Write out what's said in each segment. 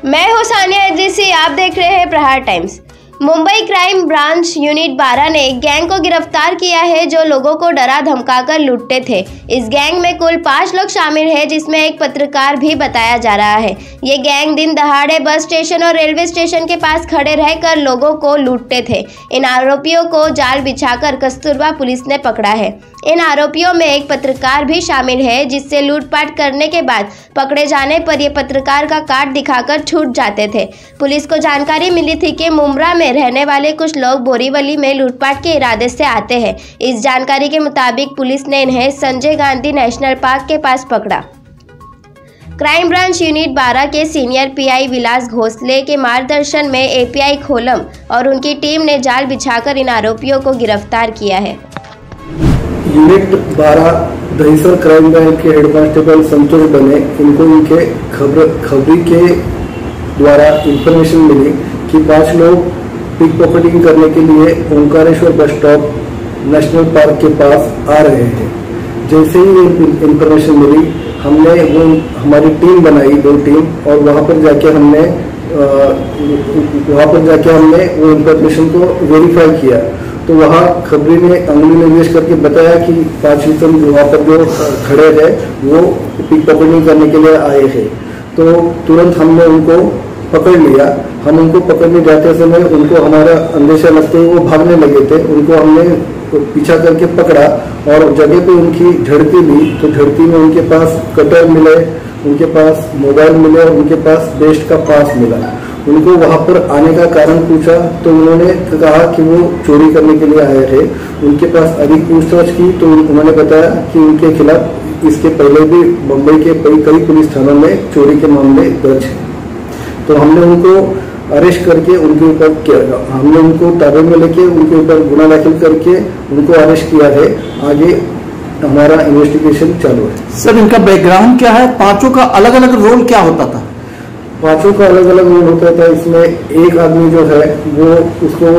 मैं हूं सानिया इद्रीसी, आप देख रहे हैं Prahar times. Mumbai crime branch unit 12 ने एक गैंग को गिरफ्तार किया है जो लोगों को डरा धमकाकर लूटते थे। इस गैंग में कुल 5 लोग शामिल हैं, जिसमें एक पत्रकार भी बताया जा रहा है। ये गैंग दिन दहाड़े बस स्टेशन और रेलवे स्टेशन के पास खड़े रहकर लोगों को लूटते थे। इन आरोपियों को जाल बिछाकर कस्तूरबा पुलिस ने पकड़ा है। इन आरोपियों में एक पत्रकार भी शामिल है, जिससे लूटपाट करने के बाद पकड़े जाने पर ये पत्रकार का कार्ड दिखाकर छूट जाते थे। पुलिस को जानकारी मिली थी कि मुंब्रा में रहने वाले कुछ लोग बोरीवली में लूटपाट के इरादे से आते हैं। इस जानकारी के मुताबिक पुलिस ने इन्हें संजय गांधी नेशनल पार्क के पास पकड़ा। क्राइम ब्रांच यूनिट 12 के सीनियर पीआई विलास घोसले के मार्गदर्शन में एपीआई खोलम और उनकी टीम ने जाल बिछाकर इन आरोपियों को गिरफ्तार किया है। यूनिट 12 दहीसर क्राइम ब्रांच के हेड कांस्टेबल संतोष बने, इनको इनके खबरी के द्वारा इंफॉर्मेशन मिली कि 5 लोग पिक पॉकेटिंग करने के लिए Omkareshwar bus stop national park के पास आ रहे हैं। जैसे ही इंफॉर्मेशन मिली, हमने वो हमारी टीम बनाई, 2 टीम, और वहाँ पर जाके हमने वो इंफॉर्मेशन को वेरीफाई किया। तो वहाँ खबरी ने अंगुली निर्देश करके बताया कि 5 इनम वहाँ पर जो खड़े हैं वो पिक पॉकेटिंग करने के लिए आए हैं। तो तुरंत हमने उनको पकड़ लिया। हम उनको पकड़ने जाते समय उनको हमारा अंदेशा लगते हुए वो भागने लगे थे। उनको हमने पीछा करके पकड़ा और जगह पे उनकी झड़ती ली। तो झड़ती में उनके पास कटर मिले, उनके पास मोबाइल मिले और उनके पास बेस्ट का पास मिला। उनको वहां पर आने का कारण पूछा तो उन्होंने कहा कि वो चोरी करने के लिए आए थे। उनके पास अधिक पूछताछ की तो उन्होंने बताया कि उनके खिलाफ इसके पहले भी मुंबई के कई पुलिस थानों में चोरी के मामले दर्ज हैं। तो हमने उनको अरेस्ट करके उनके ऊपर हमने उनको ताबे में लेके उनके ऊपर गुना दाखिल करके उनको अरेस्ट किया है। आगे हमारा इन्वेस्टिगेशन चालू है। सर, इनका बैकग्राउंड क्या है? 5 का अलग अलग रोल क्या होता था? 5 का अलग अलग रोल होता था। इसमें एक आदमी जो है वो उसको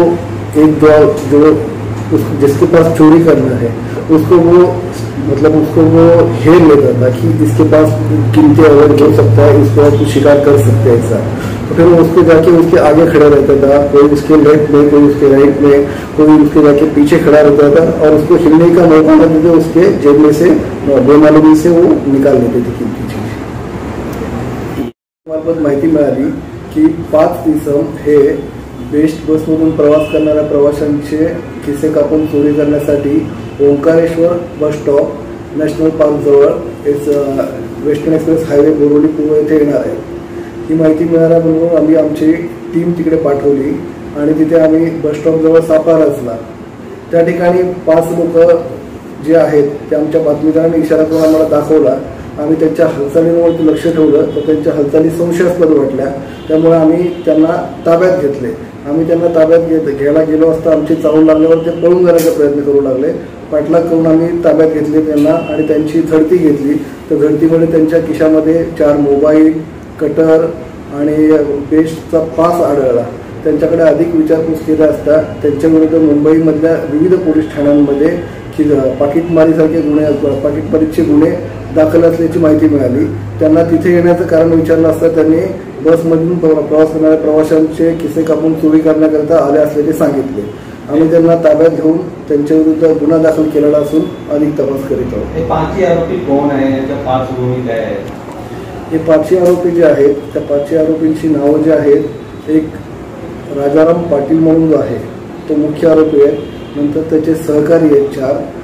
जिसके पास चोरी करना है उसको वो हेर लेता था कि इसके पास कीमती अवैध हो सकता है, इसको कुछ शिकार कर सकते हैं ऐसा। तो फिर वो उसको जाके उसके आगे खड़ा रहता था, कोई उसके लेफ्ट में, कोई उसके राइट में, कोई उसके जाके पीछे खड़ा रहता था और उसको हिलने का मौका देते थे। उसके जेब में से बेमालूमी से वो निकाल लेते थे कीमती चीज। हमारे माहिती मिळाली की 5 इसम हे बेस्ट बसमधून प्रवास करणाऱ्या प्रवाशांचे खिसे कापून चोरी करण्यासाठी Omkareshwar bus stop national park जवळ वेस्टर्न एक्सप्रेस हायवे बोरिवली पूर्व येथे येणार आहे। ही माहिती मिळाल्याबरोबर आम्ही आमची टीम तिकडे पाठवली आणि तिथे आम्ही बस स्टॉप जवळ सापळा रचला। त्या ठिकाणी 5 लोक जे आहेत ते आमच्या बातमीदारांनी इशारा करून आम्हाला दाखवला। आम्ही त्यांच्या हालचालींवरती लक्ष ठेवलं तर त्यांच्या हालचाली संशयास्पद वाटल्या। त्यामुळे आम्ही त्यांना ताब्यात घेतले। आम्ही त्यांना ताब्यात घ्यायला गेलो असता आमची चावल लागल्यावर ते पळून जाण्याचा प्रयत्न करू लागले। पाठलाग करून आम्ही ताब्यात घेतले त्यांना आणि त्यांची झडती घेतली। तर झडतीमध्ये त्यांच्या खिशामध्ये 4 मोबाईल, कटर आणि बेस्टचा पास आढळला। त्यांच्याकडे अधिक विचारपूस केला असता त्यांच्याविरुद्ध मुंबईमधल्या विविध पोलीस ठाण्यांमध्ये पाकिटमारीसारखे गुन्हे, पाकिटमारीचे गुन्हे दाखल असल्याची माहिती मिळाली। त्यांना तिथे येण्याचं कारण विचारलं असता त्यांनी बसमधून प्रवास करणाऱ्या प्रवाशांचे खिसे कापून चोरी करण्याकरिता आले असल्याचे सांगितले। आम्ही त्यांना ताब्यात घेऊन त्यांच्याविरुद्ध गुन्हा दाखल केलेला असून अधिक तपास करीत आहोत। हे 5 आरोपी कोण आहेत? त्या 5 भूमिका आहेत? हे 5 आरोपी जे आहेत त्या 5 आरोपींची नावं जे आहेत, एक राजाराम पाटील म्हणून जो आहे तो मुख्य आरोपी आहे। नंतर त्याचे सहकारी आहेत 4,